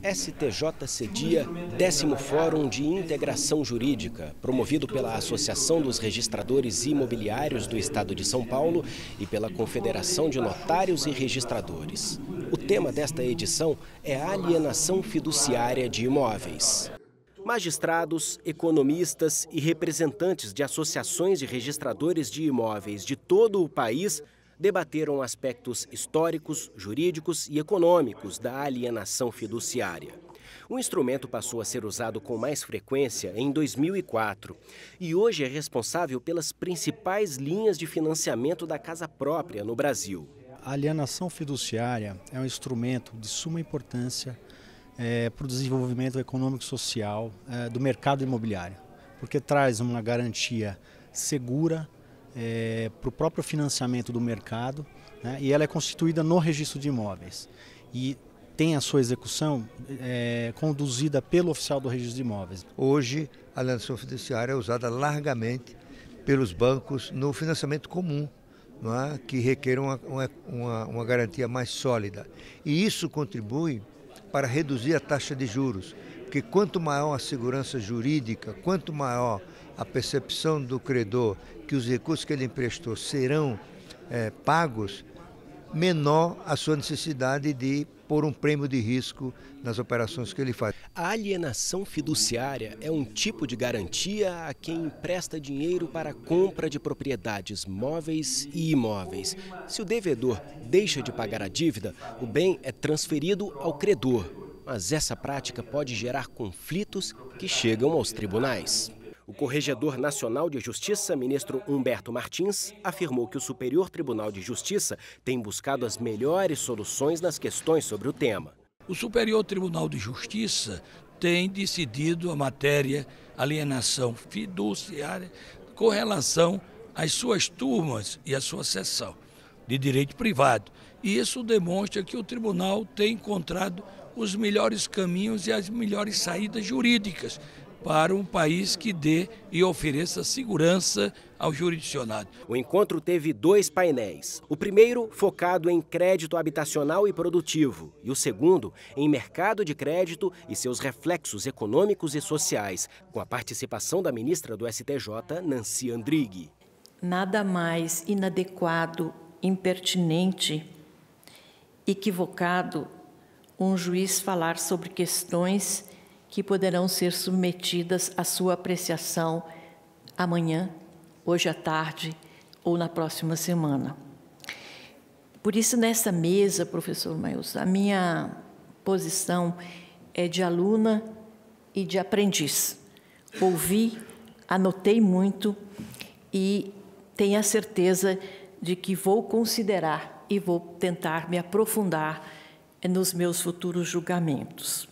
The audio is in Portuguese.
STJ cedia 10º Fórum de Integração Jurídica, promovido pela Associação dos Registradores Imobiliários do Estado de São Paulo e pela Confederação de Notários e Registradores. O tema desta edição é a alienação fiduciária de imóveis. Magistrados, economistas e representantes de associações de registradores de imóveis de todo o país debateram aspectos históricos, jurídicos e econômicos da alienação fiduciária. O instrumento passou a ser usado com mais frequência em 2004 e hoje é responsável pelas principais linhas de financiamento da casa própria no Brasil. A alienação fiduciária é um instrumento de suma importância para o desenvolvimento econômico e social do mercado imobiliário, porque traz uma garantia segura para o próprio financiamento do mercado, né, e ela é constituída no registro de imóveis e tem a sua execução conduzida pelo oficial do registro de imóveis. Hoje, a alienação fiduciária é usada largamente pelos bancos no financiamento comum, não é? Que requer uma garantia mais sólida. E isso contribui para reduzir a taxa de juros, porque quanto maior a segurança jurídica, quanto maior a percepção do credor que os recursos que ele emprestou serão pagos, menor a sua necessidade de pôr um prêmio de risco nas operações que ele faz. A alienação fiduciária é um tipo de garantia a quem empresta dinheiro para a compra de propriedades móveis e imóveis. Se o devedor deixa de pagar a dívida, o bem é transferido ao credor. Mas essa prática pode gerar conflitos que chegam aos tribunais. O Corregedor Nacional de Justiça, ministro Humberto Martins, afirmou que o Superior Tribunal de Justiça tem buscado as melhores soluções nas questões sobre o tema. O Superior Tribunal de Justiça tem decidido a matéria alienação fiduciária com relação às suas turmas e à sua seção de direito privado. E isso demonstra que o tribunal tem encontrado os melhores caminhos e as melhores saídas jurídicas para um país que dê e ofereça segurança ao jurisdicionado. O encontro teve 2 painéis. O primeiro focado em crédito habitacional e produtivo e o segundo em mercado de crédito e seus reflexos econômicos e sociais, com a participação da ministra do STJ, Nancy Andrighi. Nada mais inadequado, impertinente, equivocado um juiz falar sobre questões que poderão ser submetidas à sua apreciação amanhã, hoje à tarde ou na próxima semana. Por isso, nessa mesa, professor Maílson, a minha posição é de aluna e de aprendiz. Ouvi, anotei muito e tenho a certeza de que vou considerar e vou tentar me aprofundar nos meus futuros julgamentos.